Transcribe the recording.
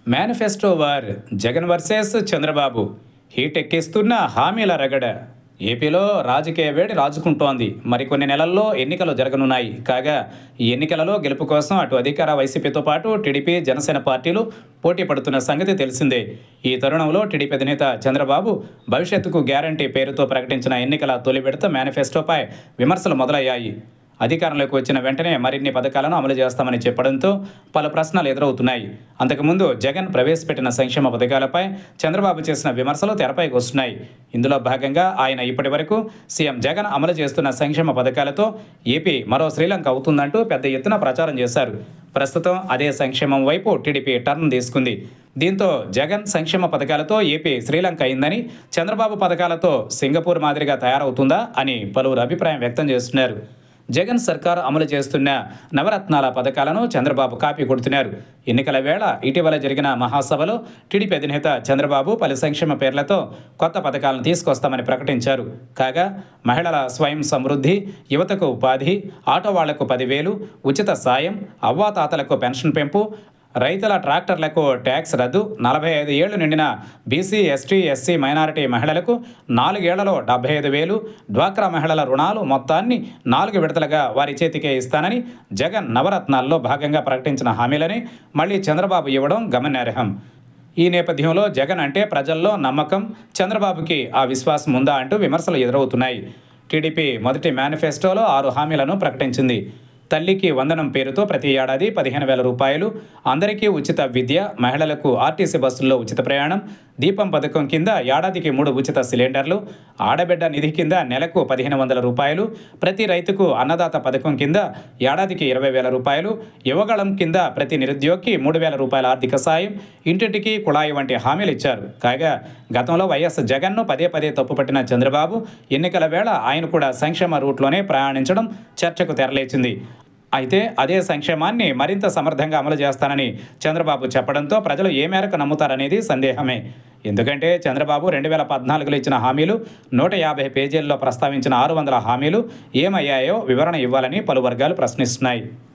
Manifesto war Jagan versus Chandrababu heat ఎక్కిస్తున్న హామీల రగడ. ఏపీలో రాజకీయ వేడి రాజుకుంటోంది. మరికొన్ని నెలల్లో ఎన్నికలు జరగనున్నాయి. కాగా ఈ ఎన్నికలలో గెలుపు కోసం అటు అధికార వైసీపీతో పాటు టీడీపీ జనసేన పార్టీలు పోటీ పడుతున్న సంగతి తెలిసిందే. ఈ తరుణంలో టీడీపీ అధినేత చంద్రబాబు భవిష్యత్తుకు గ్యారంటీ పేరుతో ప్రకటించిన ఎన్నికల తొలి విడత మేనిఫెస్టోపై విమర్శలు మొదలయ్యాయి. అధికారంలోకి వచ్చిన వెంటనే మరిన్ని పథకాలను అమలు చేస్తామని చెప్పడంతో పలు ప్రశ్నలు ఎదురవుతున్నాయి. అంతకుముందు జగన్ ప్రవేశపెట్టిన సంక్షేమ పథకాలపై చంద్రబాబు చేసిన విమర్శలు తెరపైకి వస్తున్నాయి. ఇందులో భాగంగా ఆయన ఇప్పటి వరకు సీఎం జగన్ అమలు చేస్తున్న సంక్షేమ పథకాలతో ఏపీ మరో శ్రీలంక అవుతుందంటూ పెద్ద ఎత్తున ప్రచారం చేశారు. ప్రస్తుతం అదే సంక్షేమం వైపు టీడీపీ టర్న్ తీసుకుంది. దీంతో జగన్ సంక్షేమ పథకాలతో ఏపీ శ్రీలంక అయిందని, చంద్రబాబు పథకాలతో సింగపూర్ మాదిరిగా తయారవుతుందా అని పలువురు అభిప్రాయం వ్యక్తం చేస్తున్నారు. జగన్ సర్కార్ అమలు చేస్తున్న నవరత్నాల పథకాలను చంద్రబాబు కాపీ కొడుతున్నారు. ఎన్నికల వేళ ఇటీవల జరిగిన మహాసభలో టీడీపీ అధినేత చంద్రబాబు పలు సంక్షేమ పేర్లతో కొత్త పథకాలను తీసుకొస్తామని ప్రకటించారు. కాగా మహిళల స్వయం సమృద్ధి, యువతకు ఉపాధి, ఆటో వాళ్లకు 10,000, ఉచిత సాయం, అవ్వాతాతలకు పెన్షన్ పెంపు, రైతుల ట్రాక్టర్లకు ట్యాక్స్ రద్దు, 45 ఏళ్లు నిండిన బీసీ, ఎస్టీ, ఎస్సీ, మైనారిటీ మహిళలకు 4 ఏళ్లలో 75,000, డ్వాక్రా మహిళల రుణాలు మొత్తాన్ని 4 విడతలుగా వారి చేతికే ఇస్తానని జగన్ నవరత్నాల్లో భాగంగా ప్రకటించిన హామీలని మళ్లీ చంద్రబాబు ఇవ్వడం గమనార్హం. ఈ నేపథ్యంలో జగన్ అంటే ప్రజల్లో నమ్మకం, చంద్రబాబుకి ఆ విశ్వాసం ఉందా అంటూ విమర్శలు ఎదురవుతున్నాయి. టీడీపీ మొదటి మేనిఫెస్టోలో 6 హామీలను ప్రకటించింది. తల్లికి వందనం పేరుతో ప్రతి ఏడాది 15,000 రూపాయలు, అందరికీ ఉచిత విద్య, మహిళలకు ఆర్టీసీ బస్సుల్లో ఉచిత ప్రయాణం, దీపం పథకం కింద ఏడాదికి 3 ఉచిత సిలిండర్లు, ఆడబిడ్డ నిధి కింద నెలకు 1,500 రూపాయలు, ప్రతి రైతుకు అన్నదాత పథకం కింద ఏడాదికి 20,000 రూపాయలు, యువగళం కింద ప్రతి నిరుద్యోగికి 3,000 రూపాయల ఆర్థిక సాయం, ఇంటింటికి కుళాయి వంటి హామీలు ఇచ్చారు. కాగా గతంలో వైఎస్ జగన్ను పదే పదే తప్పుపట్టిన చంద్రబాబు ఎన్నికల వేళ ఆయన కూడా సంక్షేమ రూట్లోనే ప్రయాణించడం చర్చకు తెరలేచింది. అయితే అదే సంక్షేమాన్ని మరింత సమర్థంగా అమలు చేస్తానని చంద్రబాబు చెప్పడంతో ప్రజలు ఏ మేరకు నమ్ముతారనేది సందేహమే. ఎందుకంటే చంద్రబాబు 2014లో ఇచ్చిన హామీలు, 150 పేజీల్లో ప్రస్తావించిన 600 హామీలు ఏమయ్యాయో వివరణ ఇవ్వాలని పలు వర్గాలు ప్రశ్నిస్తున్నాయి.